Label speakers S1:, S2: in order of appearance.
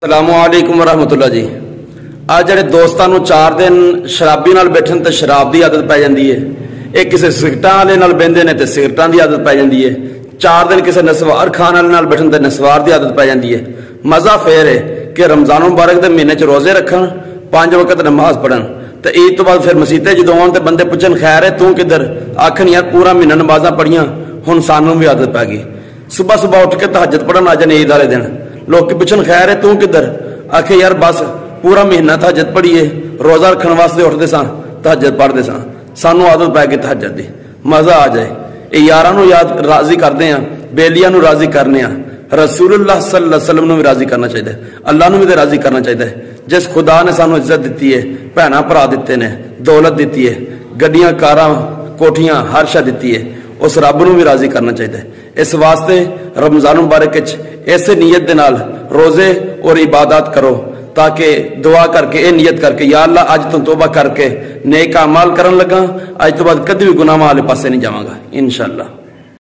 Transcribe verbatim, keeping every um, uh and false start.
S1: السلام علیکم ورحمۃ اللہ جی۔ آج جڑے دوستاں نوں چار دن شرابی نال بیٹھن تے شراب دی عادت پی جاندی ہے، ایک کسے سگرٹاں والے نال بیندے نے تے سگرٹاں دی عادت پی جاندی ہے، چار دن کسے نسوار کھان والے نال بیٹھن تے نسوار دی عادت پی جاندی ہے۔ مزہ پھر ہے کہ رمضان مبارک دے مہینے چ روزے رکھن، پانچ وقت نماز پڑھن تے عید تو بعد پھر مسیتے جدوں آن تے بندے پوچھن خیر ہے تو کدھر، آکھن یار پورا مہینہ نمازاں پڑھیاں ہن سانوں بھی عادت پی گئی۔ صبح صبح اٹھ کے تہجد پڑھن آ جان عید والے دن، لوگ پوچھن خیر ہے تو کدھر، آکھے یار بس پورا مہینہ تہجد پڑھیے، روزہ رکھن واسطے اٹھتے ساں تہجد پڑھتے ساں، سانوں عادت پی گئی تہجد دی، مزہ آ جائے۔ یہ یاراں نوں یاد راضی کرتے ہیں، بیلیاں نوں راضی کرنے ہیں، رسول اللہ صلی اللہ علیہ وسلم نوں بھی راضی کرنا چاہیے، اللہ نوں بھی راضی کرنا چاہیے۔ جس خدا نے سانوں عزت دیتی ہے، بھیناں بھرا دیتے نے، دولت دیتی ہے، گڈیاں کاراں کوٹھیاں ہر شے دیتی ہے، اس رب نوں بھی راضی کرنا چاہیے۔ اس واسطے رمضان مبارک وچ ایسے نیت دے نال روزے اور عبادات کرو تاکہ دعا کر کے اے نیت کر کے یا اللہ اج تو توبہ کر کے نیک اعمال کرن لگا، اج تو بعد کدی بھی گناہ والے پاسے نہیں جاواں گا انشاءاللہ۔